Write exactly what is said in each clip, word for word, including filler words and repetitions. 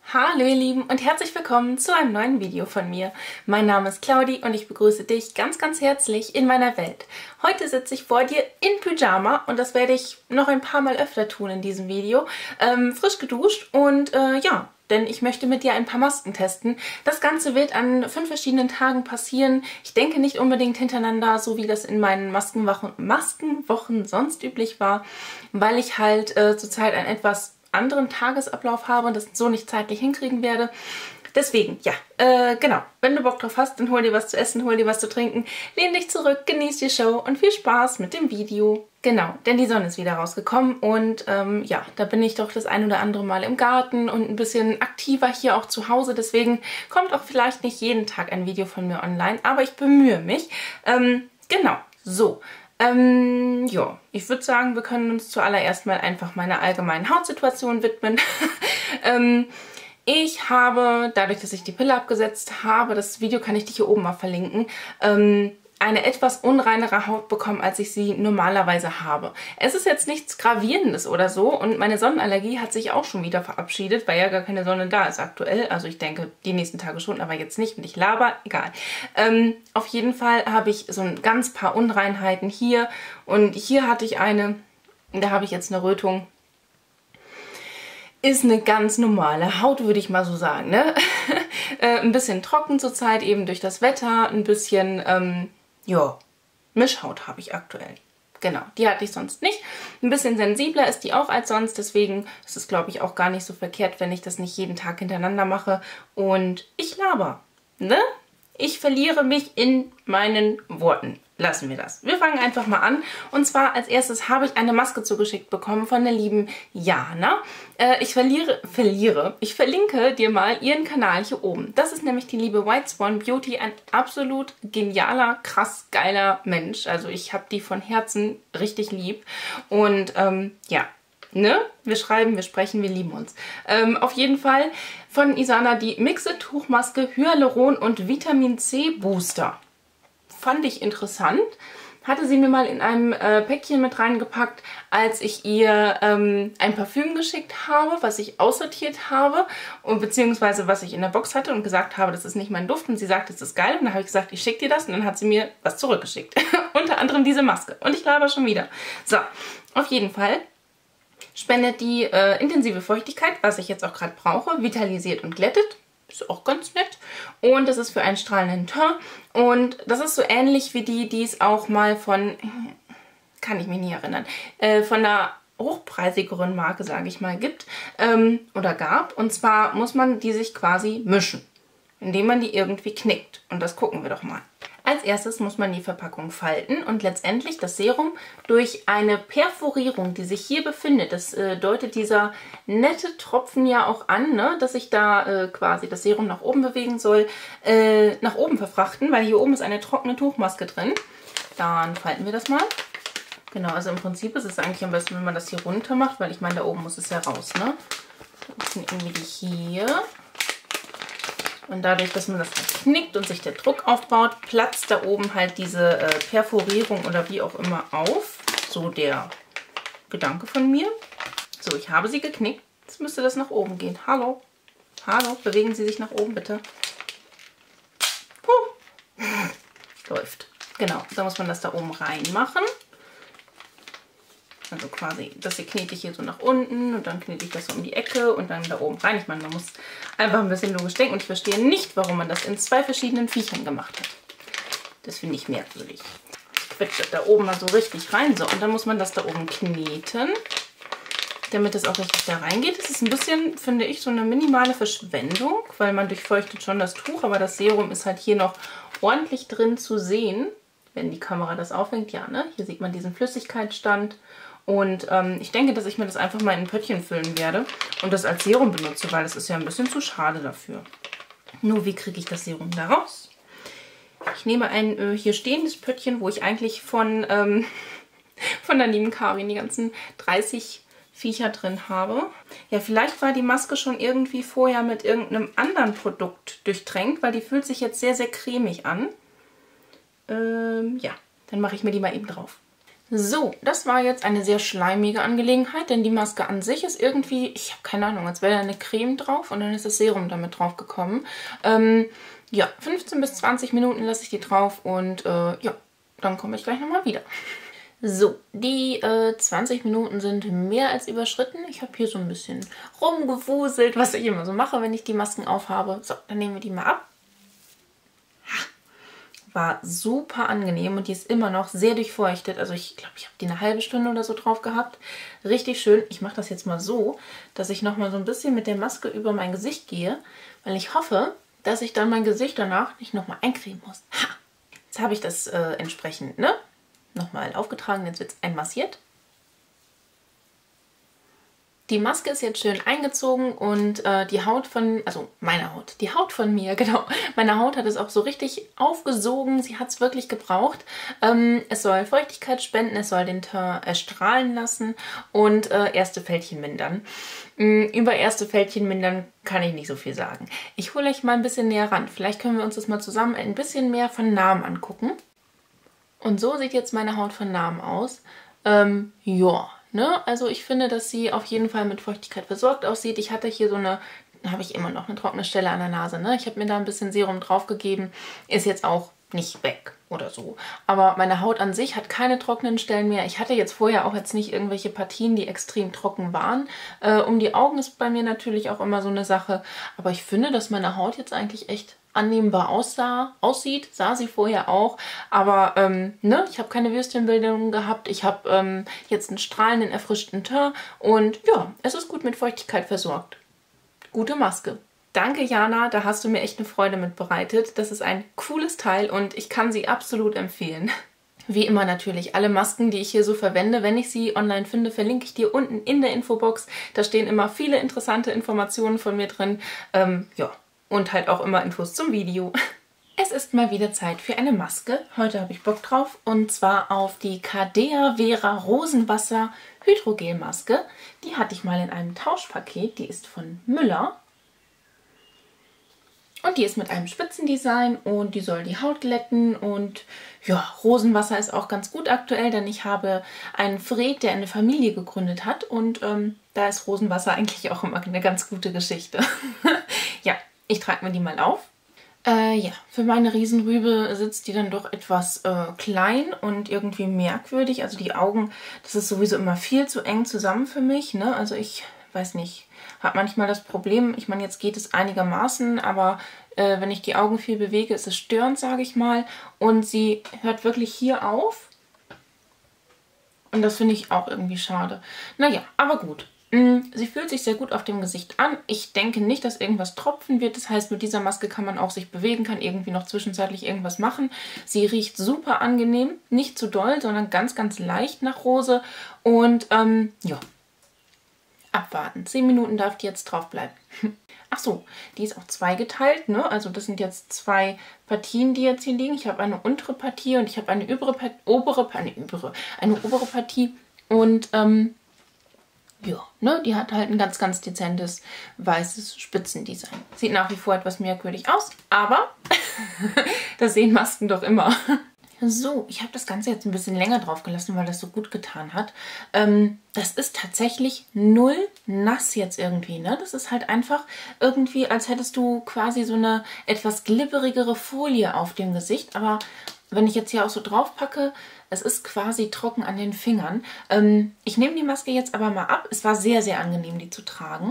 Hallo ihr Lieben und herzlich willkommen zu einem neuen Video von mir. Mein Name ist Claudi und ich begrüße dich ganz, ganz herzlich in meiner Welt. Heute sitze ich vor dir in Pyjama und das werde ich noch ein paar Mal öfter tun in diesem Video. Ähm, frisch geduscht und äh, ja, denn ich möchte mit dir ein paar Masken testen. Das Ganze wird an fünf verschiedenen Tagen passieren. Ich denke nicht unbedingt hintereinander, so wie das in meinen Maskenwochen, Maskenwochen sonst üblich war, weil ich halt äh, zurzeit ein etwas anderen Tagesablauf habe und das so nicht zeitlich hinkriegen werde. Deswegen, ja, äh, genau. Wenn du Bock drauf hast, dann hol dir was zu essen, hol dir was zu trinken, lehn dich zurück, genieß die Show und viel Spaß mit dem Video. Genau, denn die Sonne ist wieder rausgekommen und ähm, ja, da bin ich doch das ein oder andere Mal im Garten und ein bisschen aktiver hier auch zu Hause. Deswegen kommt auch vielleicht nicht jeden Tag ein Video von mir online, aber ich bemühe mich. Ähm, genau, so. Ähm, ja, ich würde sagen, wir können uns zuallererst mal einfach meiner allgemeinen Hautsituation widmen. ähm, ich habe, dadurch, dass ich die Pille abgesetzt habe, das Video kann ich dir hier oben mal verlinken, ähm, eine etwas unreinere Haut bekommen, als ich sie normalerweise habe. Es ist jetzt nichts Gravierendes oder so und meine Sonnenallergie hat sich auch schon wieder verabschiedet, weil ja gar keine Sonne da ist aktuell. Also ich denke, die nächsten Tage schon, aber jetzt nicht und ich laber, egal. Ähm, auf jeden Fall habe ich so ein ganz paar Unreinheiten hier und hier hatte ich eine, da habe ich jetzt eine Rötung. Ist eine ganz normale Haut, würde ich mal so sagen, ne? äh, ein bisschen trocken zurzeit, eben durch das Wetter, ein bisschen, ähm, ja, Mischhaut habe ich aktuell. Genau, die hatte ich sonst nicht. Ein bisschen sensibler ist die auch als sonst, deswegen ist es, glaube ich, auch gar nicht so verkehrt, wenn ich das nicht jeden Tag hintereinander mache. Und ich laber, ne? Ich verliere mich in meinen Worten. Lassen wir das. Wir fangen einfach mal an. Und zwar als erstes habe ich eine Maske zugeschickt bekommen von der lieben Jana. Äh, ich verliere, verliere, ich verlinke dir mal ihren Kanal hier oben. Das ist nämlich die liebe White Swan Beauty. Ein absolut genialer, krass geiler Mensch. Also ich habe die von Herzen richtig lieb. Und ähm, ja, ne? Wir schreiben, wir sprechen, wir lieben uns. Ähm, auf jeden Fall von Isana die Mixe Tuchmaske Hyaluron und Vitamin C Booster. Fand ich interessant. Hatte sie mir mal in einem äh, Päckchen mit reingepackt, als ich ihr ähm, ein Parfüm geschickt habe, was ich aussortiert habe und beziehungsweise was ich in der Box hatte und gesagt habe, das ist nicht mein Duft und sie sagt, das ist geil und dann habe ich gesagt, ich schicke dir das und dann hat sie mir was zurückgeschickt. Unter anderem diese Maske und ich laber schon wieder. So, auf jeden Fall spendet die äh, intensive Feuchtigkeit, was ich jetzt auch gerade brauche, vitalisiert und glättet. Ist auch ganz nett. Und das ist für einen strahlenden Teint. Und das ist so ähnlich wie die, die es auch mal von, kann ich mich nie erinnern, äh, von einer hochpreisigeren Marke, sage ich mal, gibt ähm, oder gab. Und zwar muss man die sich quasi mischen, indem man die irgendwie knickt. Und das gucken wir doch mal. Als erstes muss man die Verpackung falten und letztendlich das Serum durch eine Perforierung, die sich hier befindet, das äh, deutet dieser nette Tropfen ja auch an, ne, dass sich da äh, quasi das Serum nach oben bewegen soll, äh, nach oben verfrachten, weil hier oben ist eine trockene Tuchmaske drin. Dann falten wir das mal. Genau, also im Prinzip ist es eigentlich am besten, wenn man das hier runter macht, weil ich meine, da oben muss es ja raus, ne? Das sind irgendwie die hier. Und dadurch, dass man das halt knickt und sich der Druck aufbaut, platzt da oben halt diese äh, Perforierung oder wie auch immer auf. So der Gedanke von mir. So, ich habe sie geknickt. Jetzt müsste das nach oben gehen. Hallo? Hallo? Bewegen Sie sich nach oben, bitte. Puh. Läuft. Genau, da muss man das da oben reinmachen. Also quasi, das hier knete ich hier so nach unten und dann knete ich das so um die Ecke und dann da oben rein. Ich meine, man muss einfach ein bisschen logisch denken und ich verstehe nicht, warum man das in zwei verschiedenen Viechern gemacht hat. Das finde ich merkwürdig. Ich quetsche da oben mal so richtig rein. So, und dann muss man das da oben kneten, damit das auch richtig da reingeht. Das ist ein bisschen, finde ich, so eine minimale Verschwendung, weil man durchfeuchtet schon das Tuch, aber das Serum ist halt hier noch ordentlich drin zu sehen, wenn die Kamera das auffängt. Ja, ne? Hier sieht man diesen Flüssigkeitsstand. Und ähm, ich denke, dass ich mir das einfach mal in ein Pöttchen füllen werde und das als Serum benutze, weil das ist ja ein bisschen zu schade dafür. Nur wie kriege ich das Serum da raus? Ich nehme ein äh, hier stehendes Pöttchen, wo ich eigentlich von, ähm, von der lieben Karin die ganzen dreißig Viecher drin habe. Ja, vielleicht war die Maske schon irgendwie vorher mit irgendeinem anderen Produkt durchtränkt, weil die fühlt sich jetzt sehr, sehr cremig an. Ähm, ja, dann mache ich mir die mal eben drauf. So, das war jetzt eine sehr schleimige Angelegenheit, denn die Maske an sich ist irgendwie, ich habe keine Ahnung, als wäre da eine Creme drauf und dann ist das Serum damit drauf gekommen. Ähm, ja, fünfzehn bis zwanzig Minuten lasse ich die drauf und äh, ja, dann komme ich gleich nochmal wieder. So, die äh, zwanzig Minuten sind mehr als überschritten. Ich habe hier so ein bisschen rumgewuselt, was ich immer so mache, wenn ich die Masken aufhabe. So, dann nehmen wir die mal ab. War super angenehm und die ist immer noch sehr durchfeuchtet. Also ich glaube, ich habe die eine halbe Stunde oder so drauf gehabt. Richtig schön. Ich mache das jetzt mal so, dass ich nochmal so ein bisschen mit der Maske über mein Gesicht gehe, weil ich hoffe, dass ich dann mein Gesicht danach nicht nochmal eincremen muss. Ha! Jetzt habe ich das äh, entsprechend, ne? Nochmal aufgetragen, jetzt wird es einmassiert. Die Maske ist jetzt schön eingezogen und äh, die Haut von, also meine Haut, die Haut von mir, genau. Meine Haut hat es auch so richtig aufgesogen, sie hat es wirklich gebraucht. Ähm, es soll Feuchtigkeit spenden, es soll den Teint erstrahlen lassen und äh, erste Fältchen mindern. Ähm, über erste Fältchen mindern kann ich nicht so viel sagen. Ich hole euch mal ein bisschen näher ran. Vielleicht können wir uns das mal zusammen ein bisschen mehr von Namen angucken. Und so sieht jetzt meine Haut von Namen aus. Ähm, ja. Ne? Also ich finde, dass sie auf jeden Fall mit Feuchtigkeit versorgt aussieht. Ich hatte hier so eine, habe ich immer noch eine trockene Stelle an der Nase. Ne? Ich habe mir da ein bisschen Serum drauf gegeben. Ist jetzt auch nicht weg oder so. Aber meine Haut an sich hat keine trockenen Stellen mehr. Ich hatte jetzt vorher auch jetzt nicht irgendwelche Partien, die extrem trocken waren. Äh, um die Augen ist bei mir natürlich auch immer so eine Sache. Aber ich finde, dass meine Haut jetzt eigentlich echt annehmbar aussah, aussieht, sah sie vorher auch, aber ähm, ne, ich habe keine Würstchenbildung gehabt, ich habe ähm, jetzt einen strahlenden, erfrischten Teint und ja, es ist gut mit Feuchtigkeit versorgt. Gute Maske. Danke Jana, da hast du mir echt eine Freude mit bereitet. Das ist ein cooles Teil und ich kann sie absolut empfehlen. Wie immer natürlich, alle Masken, die ich hier so verwende, wenn ich sie online finde, verlinke ich dir unten in der Infobox. Da stehen immer viele interessante Informationen von mir drin. Ähm, ja. Und halt auch immer Infos zum Video. Es ist mal wieder Zeit für eine Maske. Heute habe ich Bock drauf und zwar auf die Cardea Vera Rosenwasser Hydrogelmaske. Die hatte ich mal in einem Tauschpaket. Die ist von Müller. Und die ist mit einem Spitzendesign und die soll die Haut glätten. Und ja, Rosenwasser ist auch ganz gut aktuell, denn ich habe einen Fred, der eine Familie gegründet hat. Und ähm, da ist Rosenwasser eigentlich auch immer eine ganz gute Geschichte. Ja. Ich trage mir die mal auf. Äh, ja, für meine Riesenrübe sitzt die dann doch etwas äh, klein und irgendwie merkwürdig. Also die Augen, das ist sowieso immer viel zu eng zusammen für mich. Ne? Also ich weiß nicht, habe manchmal das Problem, ich meine, jetzt geht es einigermaßen, aber äh, wenn ich die Augen viel bewege, ist es störend, sage ich mal. Und sie hört wirklich hier auf. Und das finde ich auch irgendwie schade. Naja, aber gut. Sie fühlt sich sehr gut auf dem Gesicht an. Ich denke nicht, dass irgendwas tropfen wird. Das heißt, mit dieser Maske kann man auch sich bewegen, kann irgendwie noch zwischenzeitlich irgendwas machen. Sie riecht super angenehm. Nicht zu doll, sondern ganz, ganz leicht nach Rose. Und ähm, ja, abwarten. zehn Minuten darf die jetzt drauf bleiben. Ach so, die ist auch zweigeteilt, ne? Also das sind jetzt zwei Partien, die jetzt hier liegen. Ich habe eine untere Partie und ich habe eine obere, obere, eine obere, eine obere Partie. Und ähm, ja, ne, die hat halt ein ganz, ganz dezentes, weißes Spitzendesign. Sieht nach wie vor etwas merkwürdig aus, aber das sehen Masken doch immer. So, ich habe das Ganze jetzt ein bisschen länger drauf gelassen, weil das so gut getan hat. Ähm, das ist tatsächlich null nass jetzt irgendwie, ne? Das ist halt einfach irgendwie, als hättest du quasi so eine etwas glibberigere Folie auf dem Gesicht. Aber wenn ich jetzt hier auch so drauf packe, es ist quasi trocken an den Fingern. Ähm, ich nehme die Maske jetzt aber mal ab. Es war sehr, sehr angenehm, die zu tragen.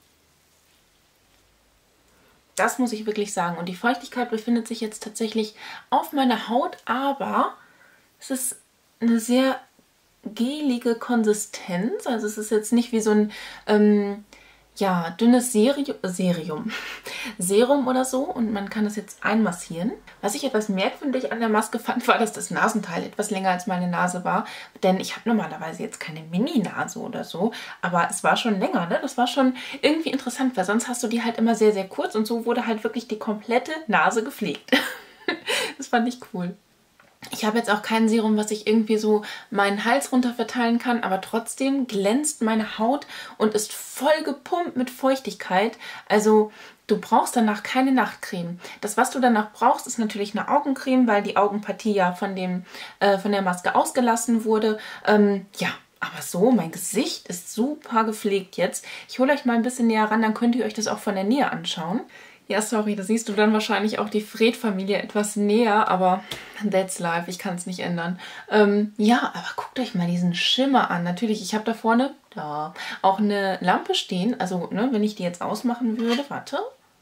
Das muss ich wirklich sagen. Und die Feuchtigkeit befindet sich jetzt tatsächlich auf meiner Haut, aber es ist eine sehr gelige Konsistenz. Also es ist jetzt nicht wie so ein ähm, ja, dünnes Serium, Serium, Serum oder so. Und man kann das jetzt einmassieren. Was ich etwas merkwürdig an der Maske fand, war, dass das Nasenteil etwas länger als meine Nase war. Denn ich habe normalerweise jetzt keine Mini-Nase oder so. Aber es war schon länger, ne? Das war schon irgendwie interessant, weil sonst hast du die halt immer sehr, sehr kurz. Und so wurde halt wirklich die komplette Nase gepflegt. Das fand ich cool. Ich habe jetzt auch kein Serum, was ich irgendwie so meinen Hals runter verteilen kann, aber trotzdem glänzt meine Haut und ist voll gepumpt mit Feuchtigkeit. Also du brauchst danach keine Nachtcreme. Das, was du danach brauchst, ist natürlich eine Augencreme, weil die Augenpartie ja von, dem, äh, von der Maske ausgelassen wurde. Ähm, ja, aber so, mein Gesicht ist super gepflegt jetzt. Ich hole euch mal ein bisschen näher ran, dann könnt ihr euch das auch von der Nähe anschauen. Ja, sorry, da siehst du dann wahrscheinlich auch die Fred-Familie etwas näher, aber that's life, ich kann es nicht ändern. Ähm, ja, aber guckt euch mal diesen Schimmer an. Natürlich, ich habe da vorne da auch eine Lampe stehen. Also, ne, wenn ich die jetzt ausmachen würde, warte,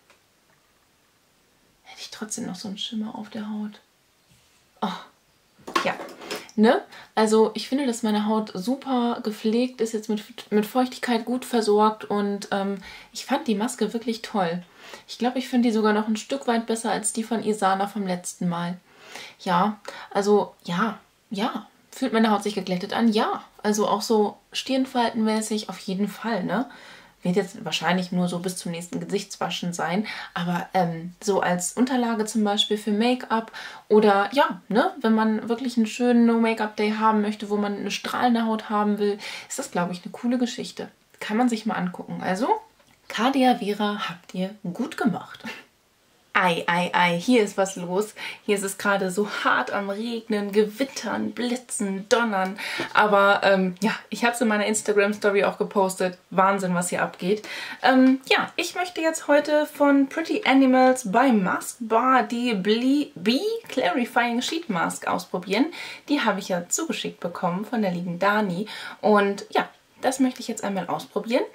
hätte ich trotzdem noch so einen Schimmer auf der Haut. Oh, ja. Ne? Also ich finde, dass meine Haut super gepflegt ist, jetzt mit, mit Feuchtigkeit gut versorgt und ähm, ich fand die Maske wirklich toll. Ich glaube, ich finde die sogar noch ein Stück weit besser als die von Isana vom letzten Mal. Ja, also ja, ja. Fühlt meine Haut sich geglättet an? Ja. Also auch so stirnfaltenmäßig auf jeden Fall, ne? Wird jetzt wahrscheinlich nur so bis zum nächsten Gesichtswaschen sein, aber ähm, so als Unterlage zum Beispiel für Make-up oder ja, ne, wenn man wirklich einen schönen No-Make-up-Day haben möchte, wo man eine strahlende Haut haben will, ist das, glaube ich, eine coole Geschichte. Kann man sich mal angucken. Also, Cardia Vera habt ihr gut gemacht. Ei, ei, ei, hier ist was los. Hier ist es gerade so hart am Regnen, Gewittern, Blitzen, Donnern. Aber ähm, ja, ich habe es in meiner Instagram-Story auch gepostet. Wahnsinn, was hier abgeht. Ähm, ja, ich möchte jetzt heute von Pretty Animals bei Mask Bar die Bee Clarifying Sheet Mask ausprobieren. Die habe ich ja zugeschickt bekommen von der lieben Dani. Und ja, das möchte ich jetzt einmal ausprobieren.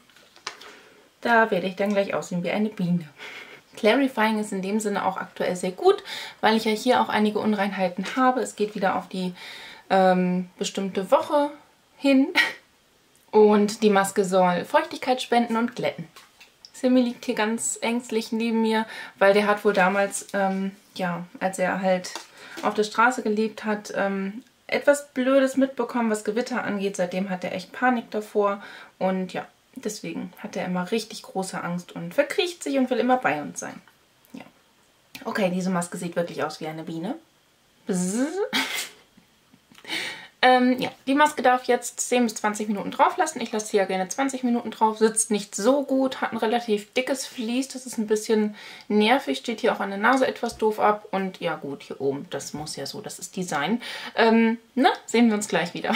Da werde ich dann gleich aussehen wie eine Biene. Clarifying ist in dem Sinne auch aktuell sehr gut, weil ich ja hier auch einige Unreinheiten habe. Es geht wieder auf die ähm, bestimmte Woche hin und die Maske soll Feuchtigkeit spenden und glätten. Simi liegt hier ganz ängstlich neben mir, weil der hat wohl damals, ähm, ja, als er halt auf der Straße gelebt hat, ähm, etwas Blödes mitbekommen, was Gewitter angeht. Seitdem hat er echt Panik davor und ja. Deswegen hat er immer richtig große Angst und verkriecht sich und will immer bei uns sein. Ja. Okay, diese Maske sieht wirklich aus wie eine Biene. ähm, ja, die Maske darf jetzt zehn bis zwanzig Minuten drauf lassen. Ich lasse sie ja gerne zwanzig Minuten drauf. Sitzt nicht so gut, hat ein relativ dickes Vlies. Das ist ein bisschen nervig. Steht hier auch an der Nase etwas doof ab. Und ja gut, hier oben, das muss ja so, das ist Design. Ähm, na, sehen wir uns gleich wieder.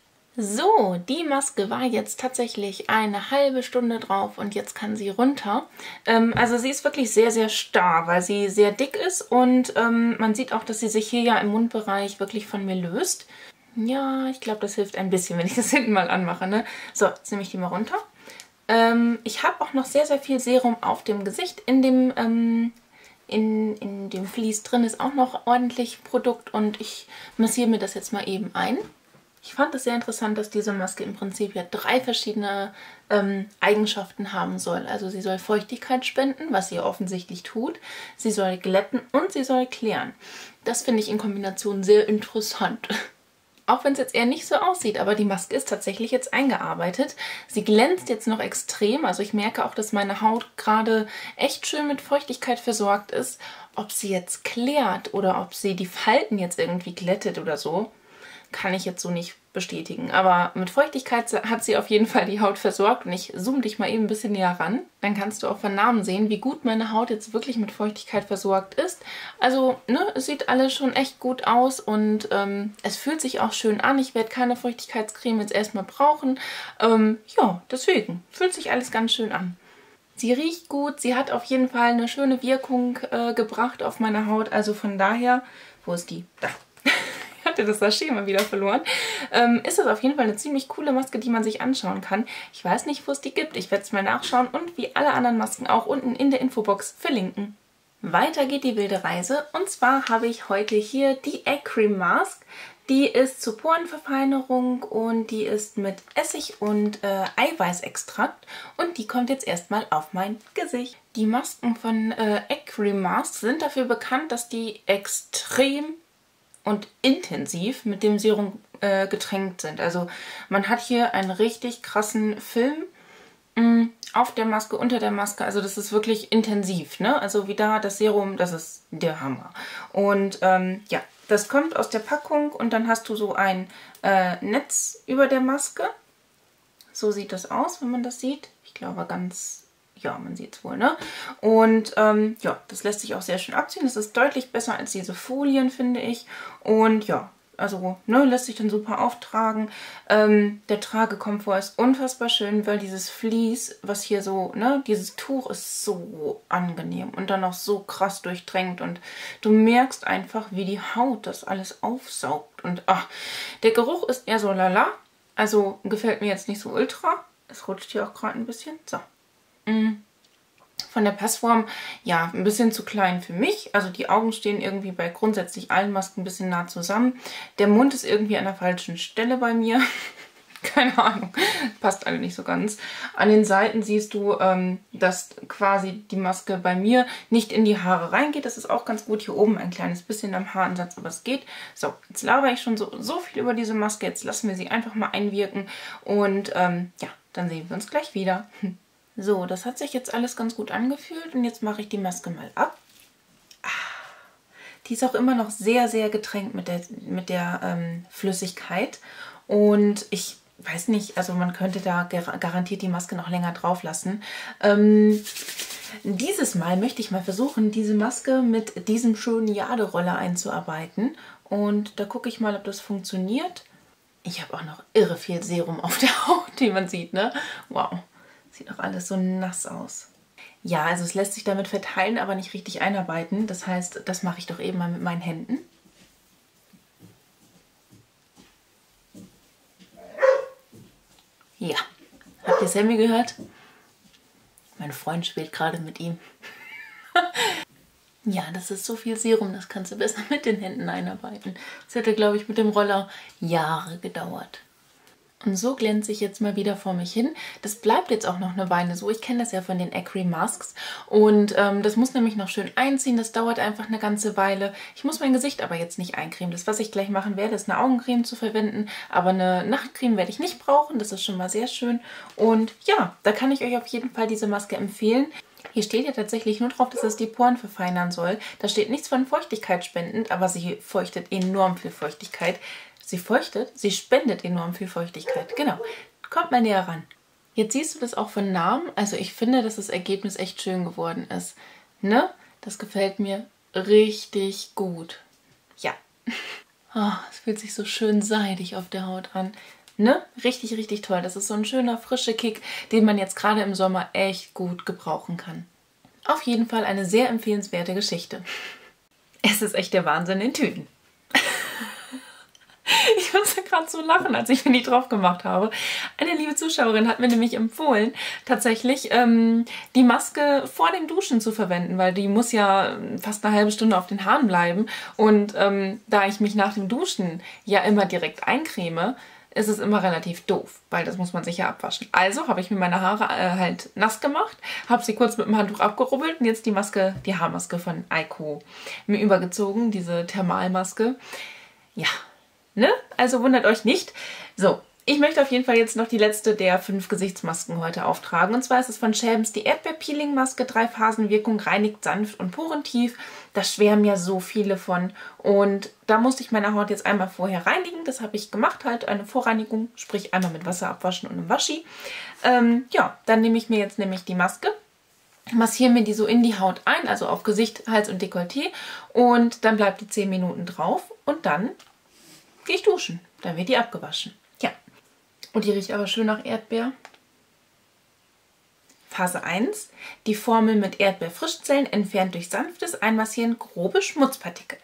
So, die Maske war jetzt tatsächlich eine halbe Stunde drauf und jetzt kann sie runter. Ähm, also sie ist wirklich sehr, sehr starr, weil sie sehr dick ist und ähm, man sieht auch, dass sie sich hier ja im Mundbereich wirklich von mir löst. Ja, ich glaube, das hilft ein bisschen, wenn ich das hinten mal anmache, ne? So, jetzt nehme ich die mal runter. Ähm, ich habe auch noch sehr, sehr viel Serum auf dem Gesicht. In dem, ähm, in, in dem Vlies drin ist auch noch ordentlich Produkt und ich massiere mir das jetzt mal eben ein. Ich fand es sehr interessant, dass diese Maske im Prinzip ja drei verschiedene ähm, Eigenschaften haben soll. Also sie soll Feuchtigkeit spenden, was sie offensichtlich tut. Sie soll glätten und sie soll klären. Das finde ich in Kombination sehr interessant. Auch wenn es jetzt eher nicht so aussieht, aber die Maske ist tatsächlich jetzt eingearbeitet. Sie glänzt jetzt noch extrem. Also ich merke auch, dass meine Haut gerade echt schön mit Feuchtigkeit versorgt ist. Ob sie jetzt klärt oder ob sie die Falten jetzt irgendwie glättet oder so, kann ich jetzt so nicht bestätigen. Aber mit Feuchtigkeit hat sie auf jeden Fall die Haut versorgt. Und ich zoome dich mal eben ein bisschen näher ran. Dann kannst du auch von Namen sehen, wie gut meine Haut jetzt wirklich mit Feuchtigkeit versorgt ist. Also, ne, es sieht alles schon echt gut aus und ähm, es fühlt sich auch schön an. Ich werde keine Feuchtigkeitscreme jetzt erstmal brauchen. Ähm, ja, deswegen fühlt sich alles ganz schön an. Sie riecht gut. Sie hat auf jeden Fall eine schöne Wirkung äh, gebracht auf meine Haut. Also von daher, wo ist die? Da. Hatte das Schema wieder verloren, ähm, ist das auf jeden Fall eine ziemlich coole Maske, die man sich anschauen kann. Ich weiß nicht, wo es die gibt. Ich werde es mal nachschauen und wie alle anderen Masken auch unten in der Infobox verlinken. Weiter geht die wilde Reise und zwar habe ich heute hier die Egg Cream Mask. Die ist zur Porenverfeinerung und die ist mit Essig und äh, Eiweißextrakt und die kommt jetzt erstmal auf mein Gesicht. Die Masken von äh, Egg Cream Mask sind dafür bekannt, dass die extrem und intensiv mit dem Serum äh, getränkt sind. Also man hat hier einen richtig krassen Film mh, auf der Maske, unter der Maske. Also das ist wirklich intensiv, ne? Also wie da das Serum, das ist der Hammer. Und ähm, ja, das kommt aus der Packung und dann hast du so ein äh, Netz über der Maske. So sieht das aus, wenn man das sieht. Ich glaube ganz, ja, man sieht es wohl, ne? Und ähm, ja, das lässt sich auch sehr schön abziehen. Das ist deutlich besser als diese Folien, finde ich. Und ja, also ne, lässt sich dann super auftragen. Ähm, der Tragekomfort ist unfassbar schön, weil dieses Vlies, was hier so, ne, dieses Tuch ist so angenehm und dann auch so krass durchdrängt und du merkst einfach, wie die Haut das alles aufsaugt. Und ach, der Geruch ist eher so lala, also gefällt mir jetzt nicht so ultra. Es rutscht hier auch gerade ein bisschen. So. Mm. Von der Passform, ja, ein bisschen zu klein für mich. Also die Augen stehen irgendwie bei grundsätzlich allen Masken ein bisschen nah zusammen. Der Mund ist irgendwie an der falschen Stelle bei mir. Keine Ahnung, passt alle nicht so ganz. An den Seiten siehst du, ähm, dass quasi die Maske bei mir nicht in die Haare reingeht. Das ist auch ganz gut. Hier oben ein kleines bisschen am Haaransatz, aber es geht. So, jetzt labere ich schon so, so viel über diese Maske. Jetzt lassen wir sie einfach mal einwirken. Und ähm, ja, dann sehen wir uns gleich wieder. So, das hat sich jetzt alles ganz gut angefühlt und jetzt mache ich die Maske mal ab. Ah, die ist auch immer noch sehr, sehr getränkt mit der, mit der ähm, Flüssigkeit und ich weiß nicht, also man könnte da garantiert die Maske noch länger drauf lassen. Ähm, dieses Mal möchte ich mal versuchen, diese Maske mit diesem schönen Jaderoller einzuarbeiten und da gucke ich mal, ob das funktioniert. Ich habe auch noch irre viel Serum auf der Haut, wie man sieht, ne? Wow. Sieht auch alles so nass aus. Ja, also es lässt sich damit verteilen, aber nicht richtig einarbeiten. Das heißt, das mache ich doch eben mal mit meinen Händen. Ja, habt ihr Sammy gehört? Mein Freund spielt gerade mit ihm. Ja, das ist so viel Serum, das kannst du besser mit den Händen einarbeiten. Das hätte, glaube ich, mit dem Roller Jahre gedauert. Und so glänze ich jetzt mal wieder vor mich hin. Das bleibt jetzt auch noch eine Weile so. Ich kenne das ja von den Acry Masks. Und ähm, das muss nämlich noch schön einziehen. Das dauert einfach eine ganze Weile. Ich muss mein Gesicht aber jetzt nicht eincremen. Das, was ich gleich machen werde, ist eine Augencreme zu verwenden. Aber eine Nachtcreme werde ich nicht brauchen. Das ist schon mal sehr schön. Und ja, da kann ich euch auf jeden Fall diese Maske empfehlen. Hier steht ja tatsächlich nur drauf, dass es die Poren verfeinern soll. Da steht nichts von Feuchtigkeit spendend, aber sie feuchtet enorm viel Feuchtigkeit. Sie feuchtet, sie spendet enorm viel Feuchtigkeit. Genau, kommt mal näher ran. Jetzt siehst du das auch von Nahem. Also ich finde, dass das Ergebnis echt schön geworden ist. Ne? Das gefällt mir richtig gut. Ja. Oh, es fühlt sich so schön seidig auf der Haut an. Ne? Richtig, richtig toll. Das ist so ein schöner, frischer Kick, den man jetzt gerade im Sommer echt gut gebrauchen kann. Auf jeden Fall eine sehr empfehlenswerte Geschichte. Es ist echt der Wahnsinn in Tüten. Ich musste gerade so lachen, als ich mir die drauf gemacht habe. Eine liebe Zuschauerin hat mir nämlich empfohlen, tatsächlich ähm, die Maske vor dem Duschen zu verwenden, weil die muss ja fast eine halbe Stunde auf den Haaren bleiben. Und ähm, da ich mich nach dem Duschen ja immer direkt eincreme, ist es immer relativ doof, weil das muss man sich ja abwaschen. Also habe ich mir meine Haare äh, halt nass gemacht, habe sie kurz mit dem Handtuch abgerubbelt und jetzt die Maske, die Haarmaske von Eiko mir übergezogen, diese Thermalmaske. Ja. Ne? Also wundert euch nicht. So, ich möchte auf jeden Fall jetzt noch die letzte der fünf Gesichtsmasken heute auftragen. Und zwar ist es von Shelbens die Erdbeer-Peeling-Maske. Drei-Phasen-Wirkung, reinigt sanft und porentief. Da schwärmen ja so viele von. Und da musste ich meine Haut jetzt einmal vorher reinigen. Das habe ich gemacht, halt eine Vorreinigung. Sprich einmal mit Wasser abwaschen und einem Waschi. Ähm, ja, dann nehme ich mir jetzt nämlich die Maske. Massiere mir die so in die Haut ein, also auf Gesicht, Hals und Dekolleté. Und dann bleibt die zehn Minuten drauf. Und dann gehe ich duschen. Dann wird die abgewaschen. Ja. Und die riecht aber schön nach Erdbeer. Phase eins. Die Formel mit Erdbeerfrischzellen entfernt durch sanftes Einmassieren grobe Schmutzpartikel.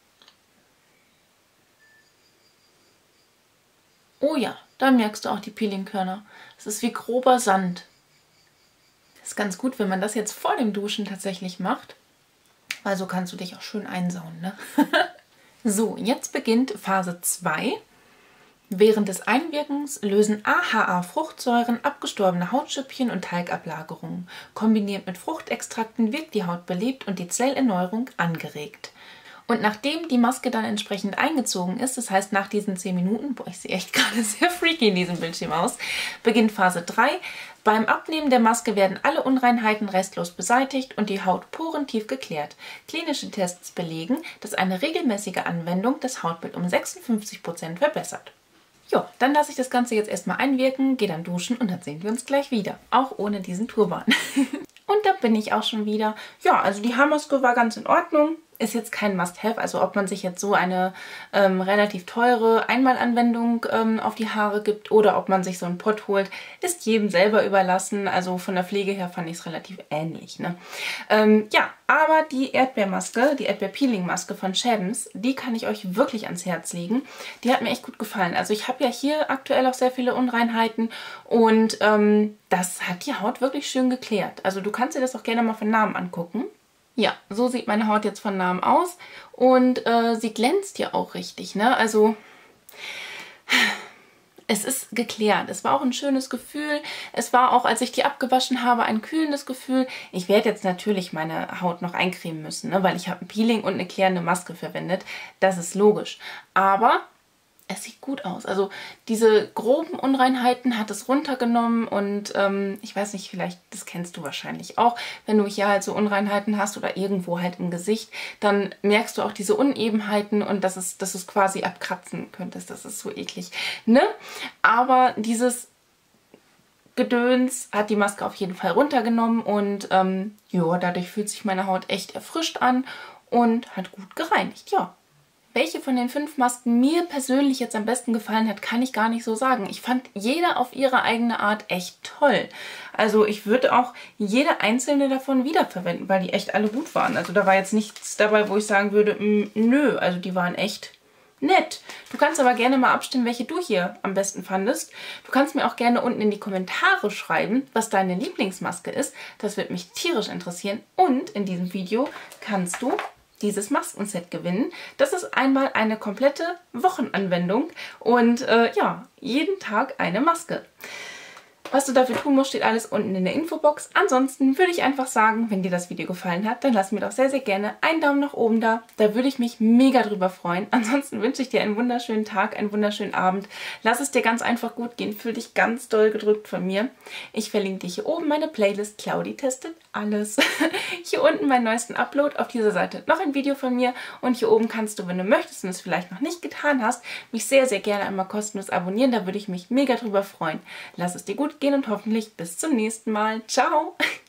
Oh ja, da merkst du auch die Peelingkörner. Es ist wie grober Sand. Das ist ganz gut, wenn man das jetzt vor dem Duschen tatsächlich macht. Weil so kannst du dich auch schön einsauen, ne? So, jetzt beginnt Phase zwei. Während des Einwirkens lösen A H A-Fruchtsäuren abgestorbene Hautschüppchen und Talgablagerungen. Kombiniert mit Fruchtextrakten wirkt die Haut belebt und die Zellerneuerung angeregt. Und nachdem die Maske dann entsprechend eingezogen ist, das heißt nach diesen zehn Minuten, boah, ich sehe echt gerade sehr freaky in diesem Bildschirm aus, beginnt Phase drei. Beim Abnehmen der Maske werden alle Unreinheiten restlos beseitigt und die Haut porentief geklärt. Klinische Tests belegen, dass eine regelmäßige Anwendung das Hautbild um sechsundfünfzig Prozent verbessert. Ja, dann lasse ich das Ganze jetzt erstmal einwirken, gehe dann duschen und dann sehen wir uns gleich wieder. Auch ohne diesen Turban. Und da bin ich auch schon wieder. Ja, also die Haarmaske war ganz in Ordnung. Ist jetzt kein Must-Have, also ob man sich jetzt so eine ähm, relativ teure Einmalanwendung ähm, auf die Haare gibt oder ob man sich so einen Pott holt, ist jedem selber überlassen. Also von der Pflege her fand ich es relativ ähnlich. Ne? Ähm, ja, aber die Erdbeermaske, die Erdbeer-Peeling-Maske von Shadens, die kann ich euch wirklich ans Herz legen. Die hat mir echt gut gefallen. Also ich habe ja hier aktuell auch sehr viele Unreinheiten und ähm, das hat die Haut wirklich schön geklärt. Also du kannst dir das auch gerne mal von Namen angucken. Ja, so sieht meine Haut jetzt von Namen aus und äh, sie glänzt ja auch richtig, ne? Also es ist geklärt. Es war auch ein schönes Gefühl. Es war auch, als ich die abgewaschen habe, ein kühlendes Gefühl. Ich werde jetzt natürlich meine Haut noch eincremen müssen, ne? Weil ich habe ein Peeling und eine klärende Maske verwendet. Das ist logisch. Aber es sieht gut aus. Also diese groben Unreinheiten hat es runtergenommen und ähm, ich weiß nicht, vielleicht, das kennst du wahrscheinlich auch, wenn du hier halt so Unreinheiten hast oder irgendwo halt im Gesicht, dann merkst du auch diese Unebenheiten und dass, es, dass du es quasi abkratzen könntest. Das ist so eklig, ne? Aber dieses Gedöns hat die Maske auf jeden Fall runtergenommen und ähm, ja, dadurch fühlt sich meine Haut echt erfrischt an und hat gut gereinigt, ja. Welche von den fünf Masken mir persönlich jetzt am besten gefallen hat, kann ich gar nicht so sagen. Ich fand jede auf ihre eigene Art echt toll. Also ich würde auch jede einzelne davon wiederverwenden, weil die echt alle gut waren. Also da war jetzt nichts dabei, wo ich sagen würde, nö, also die waren echt nett. Du kannst aber gerne mal abstimmen, welche du hier am besten fandest. Du kannst mir auch gerne unten in die Kommentare schreiben, was deine Lieblingsmaske ist. Das würde mich tierisch interessieren. Und in diesem Video kannst du dieses Maskenset gewinnen. Das ist einmal eine komplette Wochenanwendung und äh, ja, jeden Tag eine Maske. Was du dafür tun musst, steht alles unten in der Infobox. Ansonsten würde ich einfach sagen, wenn dir das Video gefallen hat, dann lass mir doch sehr, sehr gerne einen Daumen nach oben da. Da würde ich mich mega drüber freuen. Ansonsten wünsche ich dir einen wunderschönen Tag, einen wunderschönen Abend. Lass es dir ganz einfach gut gehen. Fühl dich ganz doll gedrückt von mir. Ich verlinke dir hier oben meine Playlist Claudi testet alles. Hier unten meinen neuesten Upload. Auf dieser Seite noch ein Video von mir. Und hier oben kannst du, wenn du möchtest und es vielleicht noch nicht getan hast, mich sehr, sehr gerne einmal kostenlos abonnieren. Da würde ich mich mega drüber freuen. Lass es dir gut gehen und hoffentlich bis zum nächsten Mal. Ciao!